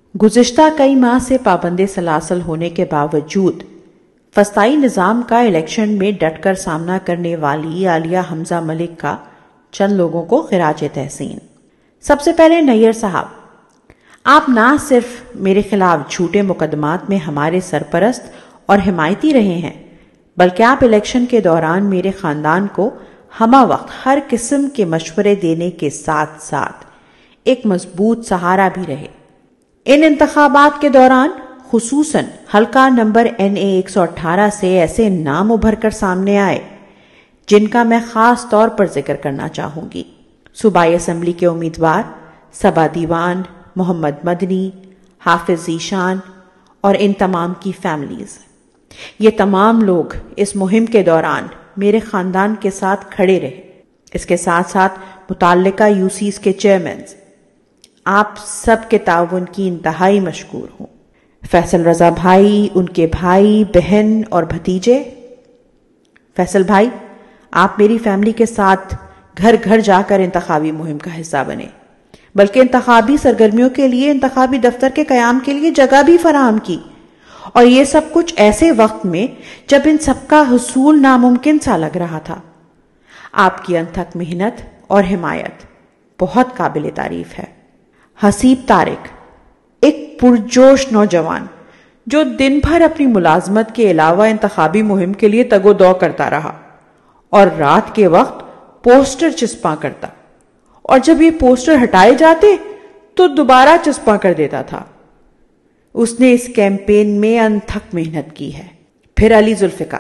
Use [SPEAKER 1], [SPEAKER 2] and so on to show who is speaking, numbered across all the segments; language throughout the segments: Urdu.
[SPEAKER 1] گزشتہ کئی ماہ سے پابند سلاسل ہونے کے باوجود فسطائی نظام کا الیکشن میں ڈٹ کر سامنا کرنے والی عالیہ حمزہ ملک کا چند لوگوں کو خراج تحسین۔ سب سے پہلے نیئر صاحب، آپ نہ صرف میرے خلاف جھوٹے مقدمات میں ہمارے سرپرست اور حمایتی رہے ہیں، بلکہ آپ الیکشن کے دوران میرے خاندان کو ہمہ وقت ہر قسم کے مشورے دینے کے ساتھ ساتھ ایک مضبوط سہارا بھی رہے۔ ان انتخابات کے دوران خصوصاً حلقہ نمبر NA 118 سے ایسے نام ابھر کر سامنے آئے جن کا میں خاص طور پر ذکر کرنا چاہوں گی۔ صوبائی اسمبلی کے امیدوار صبا دیوان، محمد مدنی، حافظ ذیشان اور ان تمام کی فیملیز، یہ تمام لوگ اس مہم کے دوران میرے خاندان کے ساتھ کھڑے رہے۔ اس کے ساتھ ساتھ متعلقہ UCs کے چیئرمینز، آپ سب کے تعاون کی انتہائی مشکور ہوں۔ فیصل رضا بھائی، ان کے بھائی، بہن اور بھتیجے۔ فیصل بھائی، آپ میری فیملی کے ساتھ گھر گھر جا کر انتخابی مہم کا حصہ بنے، بلکہ انتخابی سرگرمیوں کے لیے انتخابی دفتر کے قیام کے لیے جگہ بھی فراہم کی، اور یہ سب کچھ ایسے وقت میں جب ان سب کا حصول ناممکن سا لگ رہا تھا۔ آپ کی انتھک محنت اور حمایت بہت قابل تعریف ہے۔ حسیب طارق، ایک پرجوش نوجوان جو دن بھر اپنی ملازمت کے علاوہ انتخابی مہم کے لیے تگ و دو کرتا رہا اور رات کے وقت پوسٹر چسپاں کرتا، اور جب یہ پوسٹر ہٹائے جاتے تو دوبارہ چسپاں کر دیتا تھا۔ اس نے اس کیمپین میں انتھک محنت کی ہے۔ پھر علی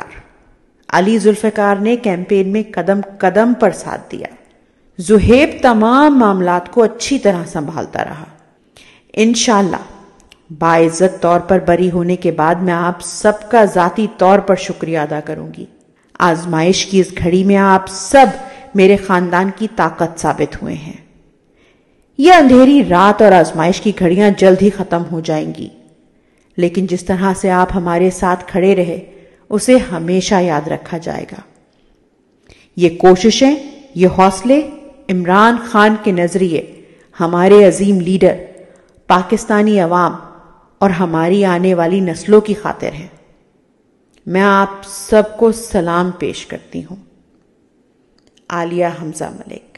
[SPEAKER 1] ذوالفقار نے کیمپین میں قدم قدم پر ساتھ دیا۔ زہیب تمام معاملات کو اچھی طرح سنبھالتا رہا۔ انشاءاللہ باعزت طور پر بری ہونے کے بعد میں آپ سب کا ذاتی طور پر شکریہ ادا کروں گی۔ آزمائش کی اس گھڑی میں آپ سب میرے خاندان کی طاقت ثابت ہوئے ہیں۔ یہ اندھیری رات اور آزمائش کی گھڑیاں جلد ہی ختم ہو جائیں گی، لیکن جس طرح سے آپ ہمارے ساتھ کھڑے رہے اسے ہمیشہ یاد رکھا جائے گا۔ یہ کوششیں، یہ حوصلے عمران خان کے نظریے، ہمارے عظیم لیڈر، پاکستانی عوام اور ہماری آنے والی نسلوں کی خاطر ہیں۔ میں آپ سب کو سلام پیش کرتی ہوں۔ عالیہ حمزہ ملک۔